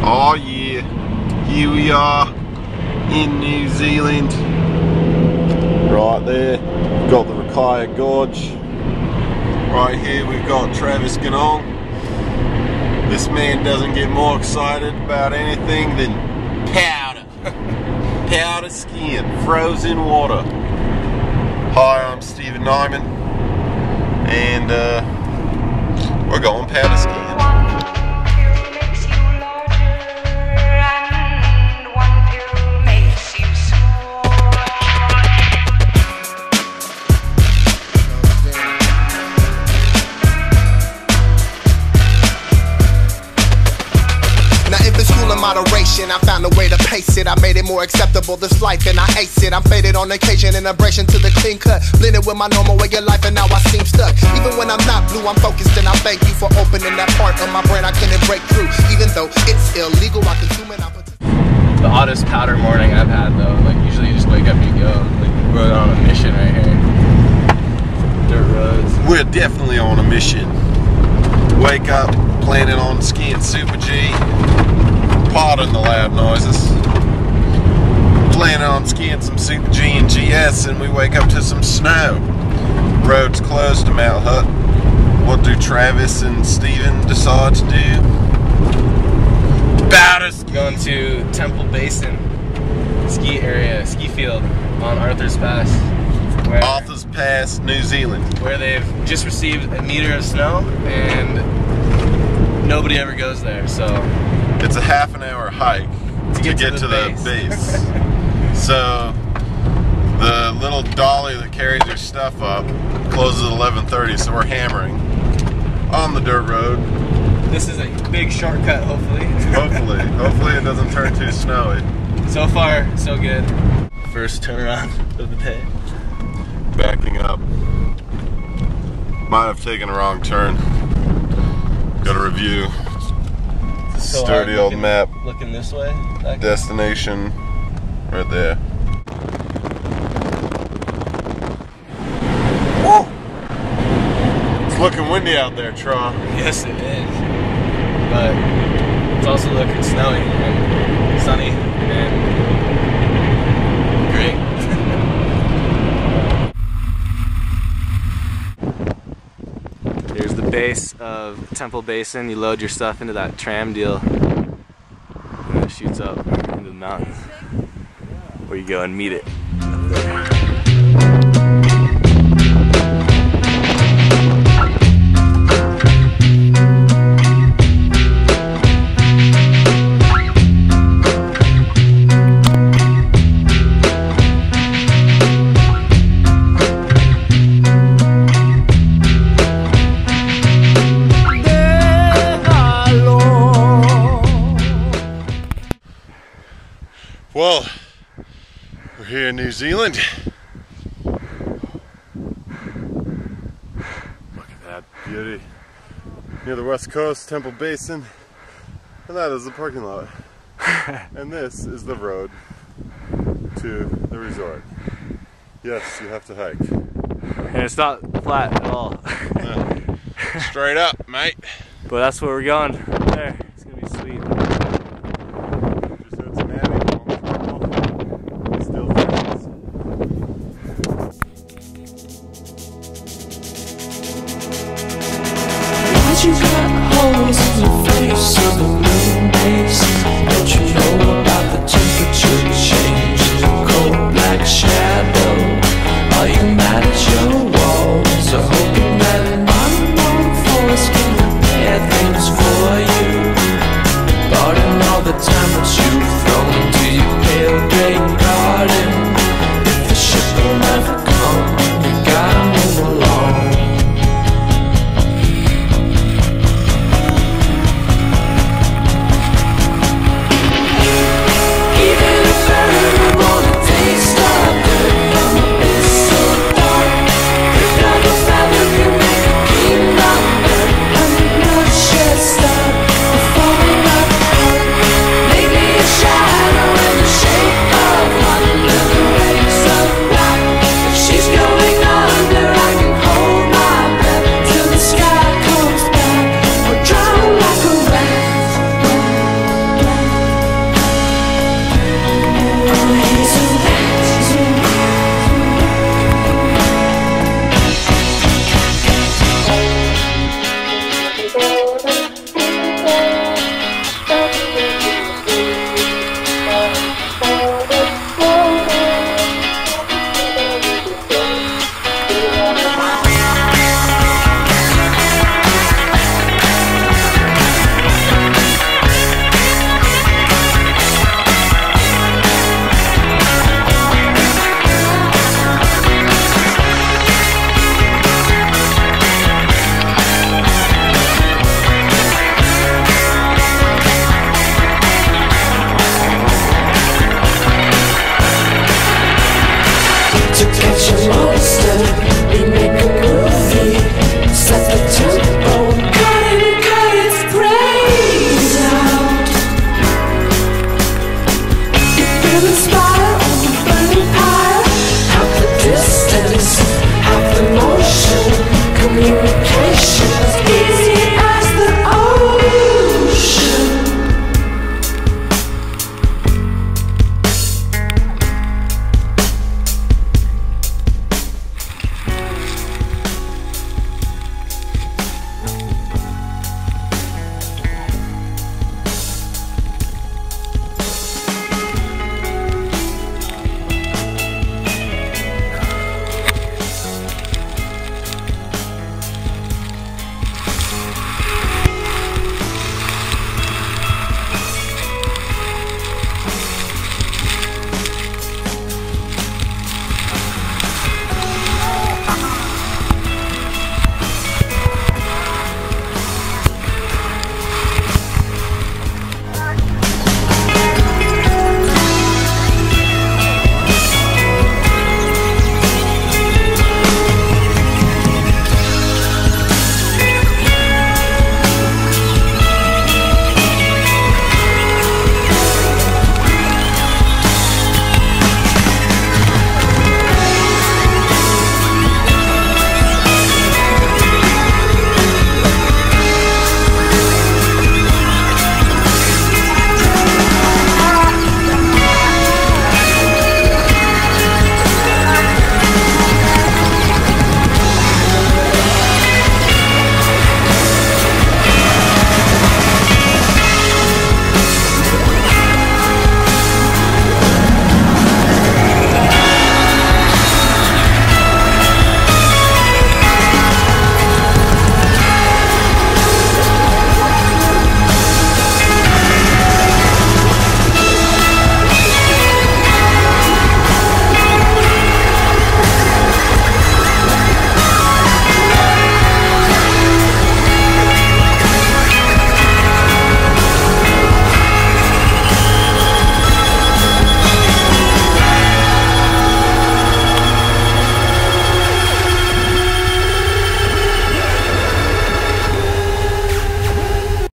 Oh yeah, here we are in New Zealand. Right there, we've got the Rakaia Gorge. Right here we've got Travis Ganong. This man doesn't get more excited about anything than powder. Powder skiing, frozen water. Hi, I'm Steven Nyman, and we're going powder skiing. Moderation, I found a way to pace it. I made it more acceptable, this life, and I ace it. I'm faded on occasion, an abrasion to the clean cut. Blended with my normal way of life, and now I seem stuck. Even when I'm not blue, I'm focused, and I thank you for opening that part of my brain I couldn't break through. Even though it's illegal, I consume it. The oddest powder morning I've had, though. Like, usually you just wake up and you go. Like, we're on a mission right here. Dirt roads. We're definitely on a mission. Wake up, planning on skiing Super G. Pardon the loud noises. Planning on skiing some Super G and GS, and we wake up to some snow. Road's closed to Mt Hutt. What do Travis and Steven decide to do? Powder skiing. Going to Temple Basin Ski Field on Arthur's Pass. Arthur's Pass, New Zealand. Where they've just received 1 meter of snow, and nobody ever goes there, so it's a half-an-hour hike to get to the base. So the little dolly that carries your stuff up closes at 11:30, so we're hammering on the dirt road. This is a big shortcut, hopefully. Hopefully it doesn't turn too snowy. So far, so good. First turnaround of the day. Backing up. Might have taken a wrong turn. Got to review. So sturdy old map. Looking this way. Destination right there. Woo! It's looking windy out there, Tron. Yes, it is. But it's also looking snowy and sunny and great. Here's the base of Temple Basin. You load your stuff into that tram deal, and it shoots up into the mountains, where you go and meet it up there. Well, we're here in New Zealand. Look at that beauty. Near the west coast, Temple Basin. And that is the parking lot. And this is the road to the resort. Yes, you have to hike. And it's not flat at all. No. Straight up, mate. But that's where we're going, right there. It's gonna be sweet.